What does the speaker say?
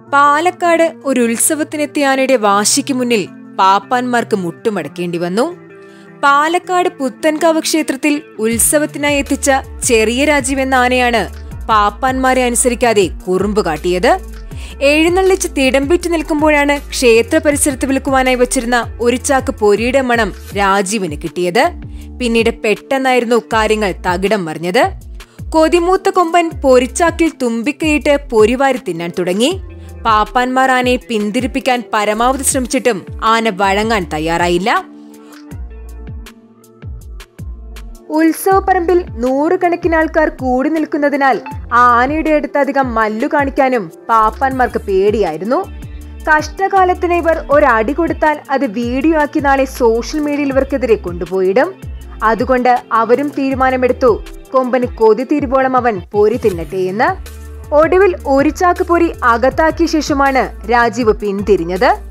പാലക്കാട് ഒരു ഉത്സവത്തിനെത്തിയ ആനയുടെ വാശിക്ക് മുന്നിൽ പാപ്പാന്മാർക്ക് മുട്ടുമടക്കേണ്ടി വന്നു. പാലക്കാട് പുത്തൻകാവ് ക്ഷേത്രത്തിൽ ഉത്സവത്തിനായി എത്തിച്ച ചെറിയ രാജീവ് എന്ന ആനയാണ് പാപ്പാന്മാരെ അനുസരിക്കാതെ കുറുമ്പ് കാട്ടിയത്. എഴുന്നള്ളിച്ച് തിടമ്പിറ്റ് നിൽക്കുമ്പോഴാണ് ക്ഷേത്ര പരിസരത്ത് വിൽക്കുവാനായി വച്ചിരുന്ന ഒരു ചാക്ക് പൊരിയുടെ മണം രാജീവിന് കിട്ടിയത്. പിന്നീട് പെട്ടെന്നായിരുന്നു കാര്യങ്ങൾ തകിടം മറിഞ്ഞത്. കൊതിമൂത്ത കൊമ്പൻ പൊരിച്ചാക്കിൽ തുമ്പിക്കൈയിട്ട് പൊരിവാരി തിന്നാൻ തുടങ്ങി. പാപ്പാന്മാർ ആനയെ പിന്തിരിപ്പിക്കാൻ പരമാവധി ശ്രമിച്ചിട്ടും ആന വഴങ്ങാൻ തയ്യാറായില്ല. ഉത്സവപ്പറമ്പിൽ നൂറുകണക്കിന് ആൾക്കാർ കൂടി നിൽക്കുന്നതിനാൽ ആനയുടെ അടുത്ത് അധികം മല്ലു കാണിക്കാനും പാപ്പാന്മാർക്ക് പേടിയായിരുന്നു. കഷ്ടകാലത്തിന് ഇവർ ഒരടി കൊടുത്താൽ അത് വീഡിയോ ആക്കി നാളെ സോഷ്യൽ മീഡിയയിൽ ഇവർക്കെതിരെ കൊണ്ടുപോയിടും. അതുകൊണ്ട് അവരും തീരുമാനമെടുത്തു, കൊമ്പന് കൊതി തീരുവോളം അവൻ പൊരി തിന്നട്ടെ എന്ന്. ഒടുവിൽ ഒരു ചാക്ക് പൊരി അകത്താക്കിയ ശേഷമാണ് രാജീവ് പിന്തിരിഞ്ഞത്.